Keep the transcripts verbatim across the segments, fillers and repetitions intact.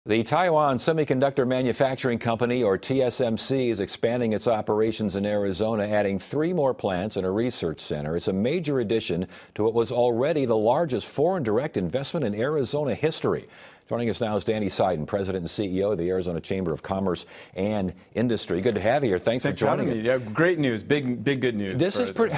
The Taiwan Semiconductor Manufacturing Company, or T S M C, is expanding its operations in Arizona, adding three more plants and a research center. It's a major addition to what was already the largest foreign direct investment in Arizona history. Joining us now is Danny Seiden, President and C E O of the Arizona Chamber of Commerce and Industry. Good to have you here. Thanks, Thanks for joining for having us. Me. Yeah, great news. Big, big good news. This is pretty...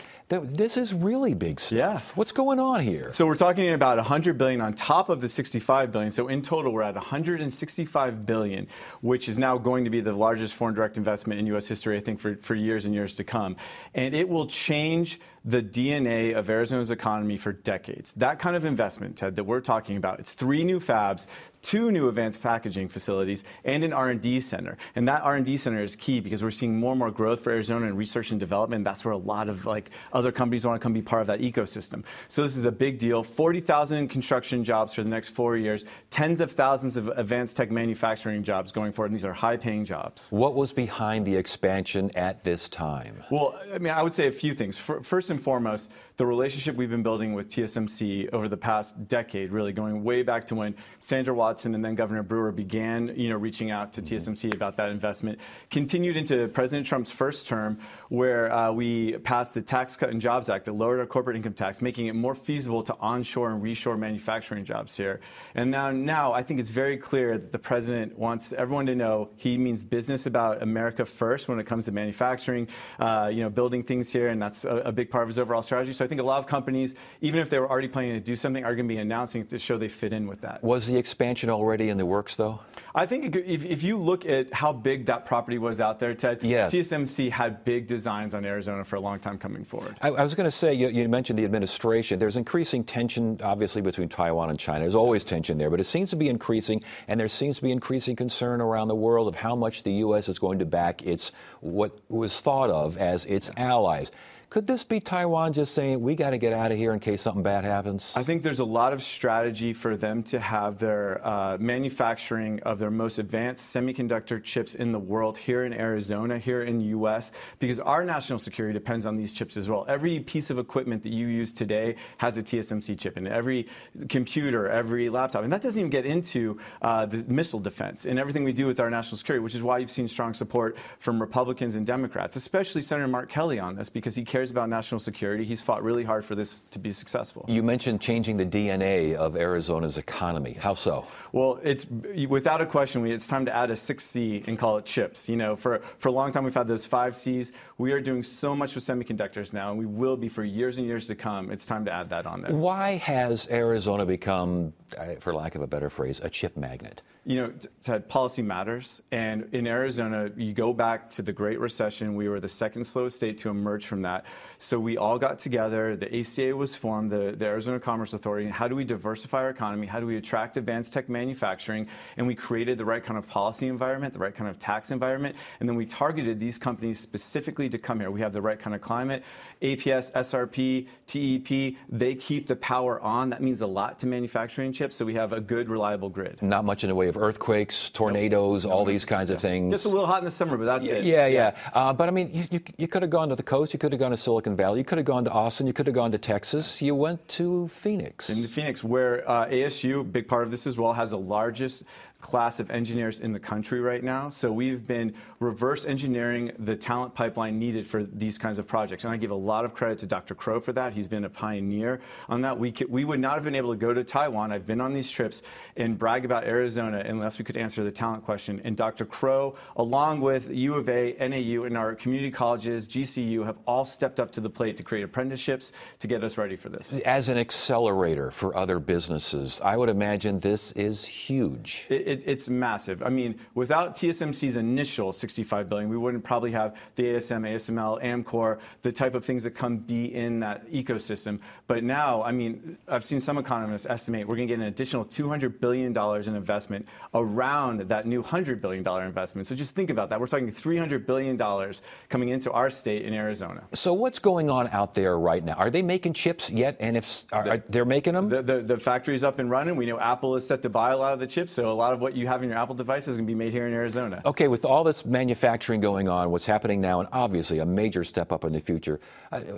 This is really big stuff. Yeah. What's going on here? So we're talking about one hundred billion dollars on top of the sixty-five billion dollars. So in total, we're at one hundred sixty-five billion dollars, which is now going to be the largest foreign direct investment in U S history, I think, for, for years and years to come. And it will change the D N A of Arizona's economy for decades. That kind of investment, Ted, that we're talking about, it's three new fabs, two new advanced packaging facilities, and an R and D center. And that R and D center is key because we're seeing more and more growth for Arizona in research and development. That's where a lot of like other companies want to come be part of that ecosystem. So this is a big deal. forty thousand construction jobs for the next four years, tens of thousands of advanced tech manufacturing jobs going forward. And these are high-paying jobs. What was behind the expansion at this time? Well, I mean, I would say a few things. First and foremost, the relationship we've been building with T S M C over the past decade, really going way back to when Sandra Watson and then Governor Brewer began, you know, reaching out to T S M C about that investment, continued into President Trump's first term, where uh, we passed the Tax Cut and Jobs Act that lowered our corporate income tax, making it more feasible to onshore and reshore manufacturing jobs here. And now, now I think it's very clear that the president wants everyone to know he means business about America first when it comes to manufacturing, uh, you know, building things here, and that's a, a big part of his overall strategy. So I think a lot of companies, even if they were already planning to do something, are going to be announcing it to show they fit in with that. Was the expansion already in the works, though? I think if, if you look at how big that property was out there, Ted, yes. T S M C had big designs on Arizona for a long time coming forward. I, I was going to say, you, you mentioned the administration. There's increasing tension, obviously, between Taiwan and China. There's always tension there, but it seems to be increasing, and there seems to be increasing concern around the world of how much the U S is going to back its what was thought of as its allies. Could this be Taiwan just saying, we got to get out of here in case something bad happens? I think there's a lot of strategy for them to have their uh, manufacturing of their most advanced semiconductor chips in the world here in Arizona, here in the U S, because our national security depends on these chips as well. Every piece of equipment that you use today has a T S M C chip in it. Every computer, every laptop. And that doesn't even get into uh, the missile defense and everything we do with our national security, which is why you've seen strong support from Republicans and Democrats, especially Senator Mark Kelly on this, because he cares about national security. He's fought really hard for this to be successful. You mentioned changing the D N A of Arizona's economy. How so? Well, it's without a question, we, it's time to add a sixth C and call it chips. You know, for, for a long time we've had those five C's. We are doing so much with semiconductors now, and we will be for years and years to come. It's time to add that on there. Why has Arizona become, for lack of a better phrase, a chip magnet? You know, Ted, policy matters. And in Arizona, you go back to the Great Recession. We were the second slowest state to emerge from that. So we all got together. The A C A was formed, the, the Arizona Commerce Authority. How do we diversify our economy? How do we attract advanced tech manufacturing? And we created the right kind of policy environment, the right kind of tax environment. And then we targeted these companies specifically to come here. We have the right kind of climate. A P S, S R P, T E P, they keep the power on. That means a lot to manufacturing chips. So we have a good, reliable grid. Not much in the way of earthquakes, tornadoes, nope. all these kinds yeah. of things. It's a little hot in the summer, but that's yeah, it. Yeah, yeah. yeah. Uh, but I mean, you, you, you could have gone to the coast, you could have gone to Silicon Valley, you could have gone to Austin, you could have gone to Texas. You went to Phoenix. In Phoenix, where uh, A S U, big part of this as well, has the largest class of engineers in the country right now. So we've been reverse engineering the talent pipeline needed for these kinds of projects. And I give a lot of credit to Doctor Crow for that. He's been a pioneer on that. We, could, we would not have been able to go to Taiwan. I've been on these trips and brag about Arizona unless we could answer the talent question. And Doctor Crow, along with U of A, N A U, and our community colleges, G C U, have all stepped up to the plate to create apprenticeships to get us ready for this. As an accelerator for other businesses, I would imagine this is huge. It, It, it's massive. I mean, without T S M C's initial sixty-five billion dollars, we wouldn't probably have the A S M, A S M L, Amcor, the type of things that come be in that ecosystem. But now, I mean, I've seen some economists estimate we're going to get an additional two hundred billion dollars in investment around that new one hundred billion dollars investment. So just think about that. We're talking three hundred billion dollars coming into our state in Arizona. So what's going on out there right now? Are they making chips yet? And if are, the, are, they're making them? The, the, the factory's up and running. We know Apple is set to buy a lot of the chips. So a lot of what you have in your Apple device is going to be made here in Arizona. Okay, with all this manufacturing going on, what's happening now, and obviously a major step up in the future, uh,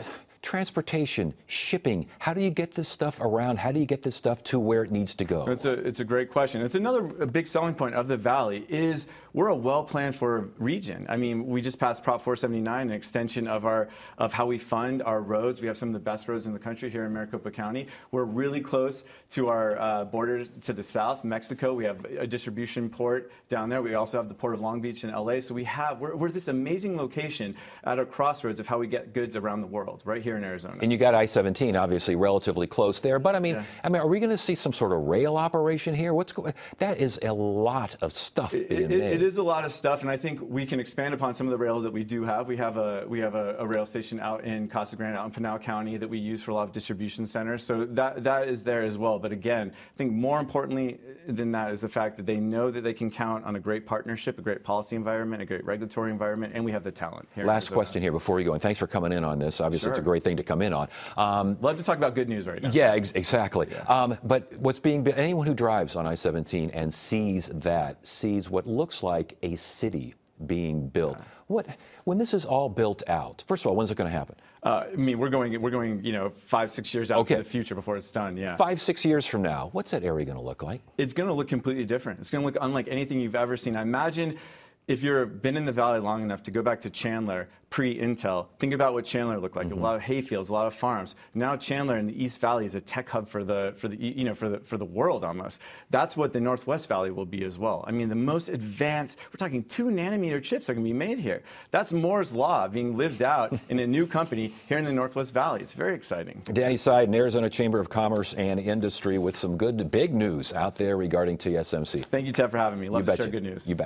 transportation, shipping, how do you get this stuff around? How do you get this stuff to where it needs to go? It's a, it's a great question. It's another big selling point of the Valley is we're a well-planned for region. I mean, we just passed Prop four seventy-nine, an extension of our of how we fund our roads. We have some of the best roads in the country here in Maricopa County. We're really close to our uh, border to the south, Mexico. We have a distribution port down there. We also have the Port of Long Beach in L A. So we have, we're, we're this amazing location at a crossroads of how we get goods around the world, right here in Arizona. And you got I seventeen, obviously relatively close there. But I mean, Yeah. I mean, are we going to see some sort of rail operation here? What's going? That is a lot of stuff being It, made. it, it is a lot of stuff, and I think we can expand upon some of the rails that we do have. We have a we have a, a rail station out in Casa Grande, out in Pinal County, that we use for a lot of distribution centers. So that that is there as well. But again, I think more importantly than that is the fact that they know that they can count on a great partnership, a great policy environment, a great regulatory environment, and we have the talent. Here Last question here before you go, and thanks for coming in on this. Obviously, Sure. it's a great thing to come in on. Um, Love to talk about good news right now. Yeah, ex exactly. Yeah. Um, but what's being built, anyone who drives on I seventeen and sees that, sees what looks like a city being built. Yeah. What, when this is all built out, first of all, when's it going to happen? Uh, I mean, we're going, we're going, you know, five, six years out Okay. to the future before it's done. Yeah. Five, six years from now, what's that area going to look like? It's going to look completely different. It's going to look unlike anything you've ever seen. I imagine if you've been in the Valley long enough to go back to Chandler, pre-Intel, think about what Chandler looked like. Mm-hmm. A lot of hayfields, a lot of farms. Now Chandler in the East Valley is a tech hub for the for the you know for the for the world almost. That's what the Northwest Valley will be as well. I mean, the most advanced, we're talking two nanometer chips are going to be made here. That's Moore's Law being lived out in a new company here in the Northwest Valley. It's very exciting. Danny Seiden, Arizona Chamber of Commerce and Industry, with some good big news out there regarding T S M C. Thank you, Ted, for having me. Love You to betcha. share good news. You bet.